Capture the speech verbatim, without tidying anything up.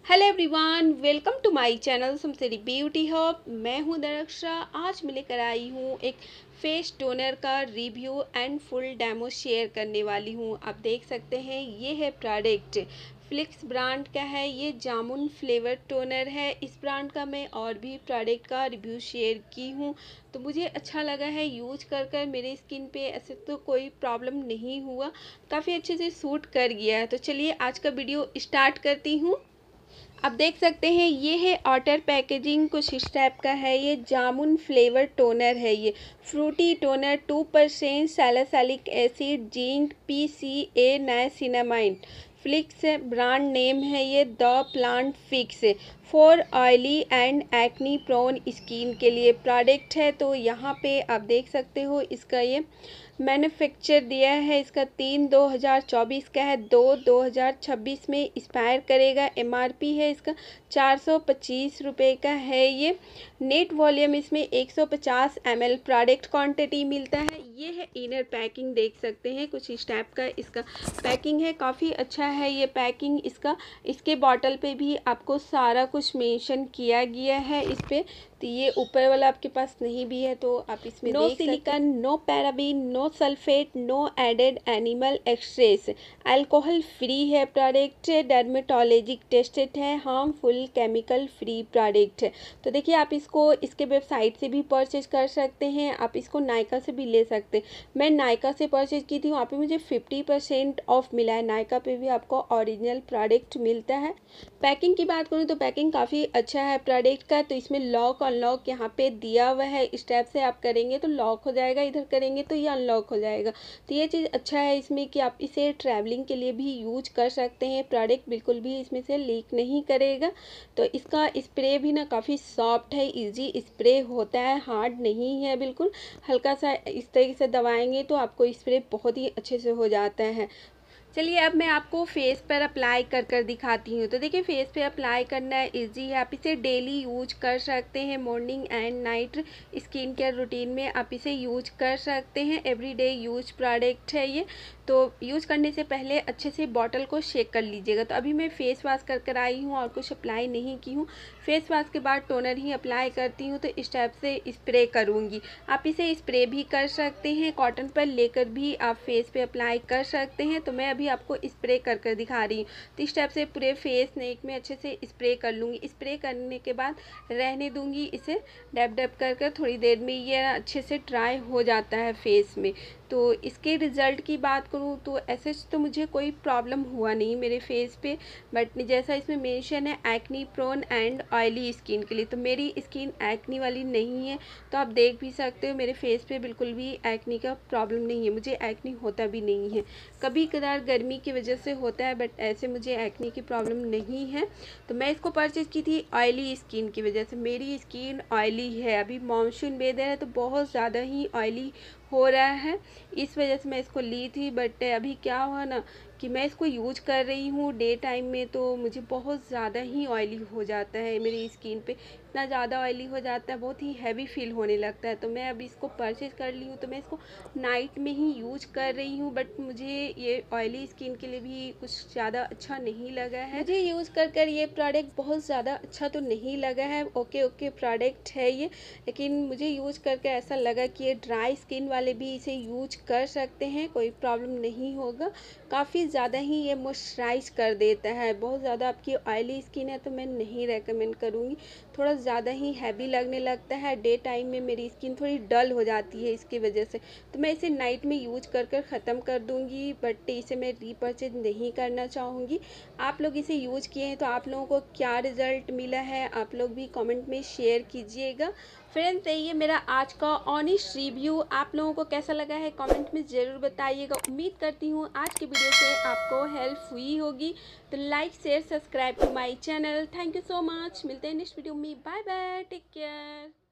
Hello everyone, welcome to my channel समसेरी beauty hub. मैं हूं दरक्षा। आज मैं लेकर आई हूं एक फेस टोनर का review and full demo share करने वाली हूं। आप देख सकते हैं ये है प्रोडक्ट, फ्लिक्स ब्रांड का है। ये जामुन फ्लेवर टोनर है। इस ब्रांड का मैं और भी प्रोडक्ट का रिव्यू शेयर की हूँ, तो मुझे अच्छा लगा है यूज कर कर। मेरे स्किन पे ऐसे तो कोई प्रॉब्लम नहीं हुआ, काफ़ी अच्छे से सूट कर गया है। तो चलिए आज का वीडियो स्टार्ट करती हूँ। आप देख सकते हैं ये है आउटर पैकेजिंग, कुछ इस टाइप का है। ये जामुन फ्लेवर टोनर है। ये fruity toner, two percent salicylic acid, zinc, P C A, niacinamide, Plix brand name है। ये the plant fix for oily and acne prone skin के लिए प्रोडक्ट है। तो यहाँ पे आप देख सकते हो इसका ये मैन्युफैक्चर दिया है। इसका तीन दो हज़ार चौबीस का है, दो दो हज़ार छब्बीस में एक्सपायर करेगा। एमआरपी है इसका चार सौ पच्चीस रुपये का है। ये नेट वॉल्यूम इसमें एक सौ पचास एम एल प्रोडक्ट क्वांटिटी मिलता है। ये है इनर पैकिंग, देख सकते हैं कुछ इस टाइप का इसका पैकिंग है। काफ़ी अच्छा है ये पैकिंग इसका। इसके बॉटल पे भी आपको सारा कुछ मेंशन किया गया है इस पे। तो ये ऊपर वाला आपके पास नहीं भी है तो आप इसमें no silicone, no paraben, no sulphate, no added animal extracts, alcohol free है प्रोडक्ट, डर्मेटोलॉजिक टेस्टेड है, हार्मफुल केमिकल फ्री प्रोडक्ट है। तो देखिए आप इसको इसके वेबसाइट से भी परचेज कर सकते हैं, आप इसको नायका से भी ले सकते हैं। मैं नायका से परचेज की थी, वहाँ पे मुझे फिफ्टी परसेंट ऑफ मिला है। नायका पे भी आपको ओरिजिनल प्रोडक्ट मिलता है। पैकिंग की बात करूँ तो पैकिंग काफ़ी अच्छा है प्रोडक्ट का। तो इसमें लॉक अनलॉक यहाँ पे दिया हुआ है। इस टाइप से आप करेंगे तो लॉक हो जाएगा, इधर करेंगे तो ये अनलॉक हो जाएगा। तो ये चीज़ अच्छा है इसमें कि आप इसे ट्रैवलिंग के लिए भी यूज कर सकते हैं। प्रोडक्ट बिल्कुल भी इसमें से लीक नहीं करेगा। तो इसका स्प्रे भी ना काफ़ी सॉफ्ट है, ईजी स्प्रे होता है, हार्ड नहीं है बिल्कुल। हल्का सा इस तरीके से दबाएंगे तो आपको स्प्रे बहुत ही अच्छे से हो जाता है। चलिए अब मैं आपको फेस पर अप्लाई कर कर दिखाती हूँ। तो देखिए फेस पे अप्लाई करना है इजी है। आप इसे डेली यूज कर सकते हैं, morning and night skin care routine में आप इसे यूज कर सकते हैं। एवरीडे यूज प्रोडक्ट है ये। तो यूज करने से पहले अच्छे से बॉटल को शेक कर लीजिएगा। तो अभी मैं फेस वॉश कर कर आई हूँ और कुछ अप्लाई नहीं की हूँ। फेस वॉश के बाद टोनर ही अप्लाई करती हूँ। तो इस टाइप से स्प्रे करूँगी। आप इसे स्प्रे भी कर सकते हैं, कॉटन पर लेकर भी आप फेस पे अप्लाई कर सकते हैं। तो मैं अभी आपको स्प्रे कर कर दिखा रही हूँ। तो इस टाइप से पूरे फेस नेक में अच्छे से स्प्रे कर लूँगी। स्प्रे करने के बाद रहने दूँगी इसे, डैब डैब कर कर थोड़ी देर में ये अच्छे से ड्राई हो जाता है फेस में। तो इसके रिज़ल्ट की बात करूँ तो ऐसे तो मुझे कोई प्रॉब्लम हुआ नहीं मेरे फेस पे, बट जैसा इसमें मेंशन है acne prone and oily skin के लिए, तो मेरी स्किन एक्नी वाली नहीं है। तो आप देख भी सकते हो मेरे फेस पे बिल्कुल भी एक्नी का प्रॉब्लम नहीं है, मुझे एक्नी होता भी नहीं है। कभी कदार गर्मी की वजह से होता है, बट ऐसे मुझे एक्नी की प्रॉब्लम नहीं है। तो मैं इसको परचेज़ की थी ऑयली स्किन की वजह से। मेरी स्किन ऑयली है, अभी मानसून वेदर है तो बहुत ज़्यादा ही ऑयली हो रहा है, इस वजह से मैं इसको ली थी। बट अभी क्या हुआ ना कि मैं इसको यूज कर रही हूँ डे टाइम में, तो मुझे बहुत ज़्यादा ही ऑयली हो जाता है मेरी स्किन पे, इतना ज़्यादा ऑयली हो जाता है, बहुत ही हैवी फील होने लगता है। तो मैं अभी इसको परचेज कर ली हूँ। तो मैं इसको नाइट में ही यूज कर रही हूँ, बट मुझे ये ऑयली स्किन के लिए भी कुछ ज़्यादा अच्छा नहीं लगा है। मुझे यूज़ कर कर ये प्रोडक्ट बहुत ज़्यादा अच्छा तो नहीं लगा है। ओके ओके प्रोडक्ट है ये, लेकिन मुझे यूज करके ऐसा लगा कि ये ड्राई स्किन वाले भी इसे यूज कर सकते हैं, कोई प्रॉब्लम नहीं होगा। काफ़ी ज़्यादा ही ये मॉइस्चराइज कर देता है। बहुत ज़्यादा आपकी ऑयली स्किन है तो मैं नहीं रेकमेंड करूँगी। थोड़ा ज़्यादा ही हैवी लगने लगता है, डे टाइम में मेरी स्किन थोड़ी डल हो जाती है इसकी वजह से। तो मैं इसे नाइट में यूज कर कर ख़त्म कर दूँगी, बट इसे मैं रीपर्चेज नहीं करना चाहूँगी। आप लोग इसे यूज किए हैं तो आप लोगों को क्या रिज़ल्ट मिला है आप लोग भी कमेंट में शेयर कीजिएगा। फ्रेंड्स ये मेरा आज का ऑनेस्ट रिव्यू आप लोगों को कैसा लगा है कमेंट में ज़रूर बताइएगा। उम्मीद करती हूँ आज की वीडियो से आपको हेल्प हुई होगी। तो like share subscribe to my channel. Thank you so much. मिलते हैं नेक्स्ट वीडियो में। Bye bye, take care.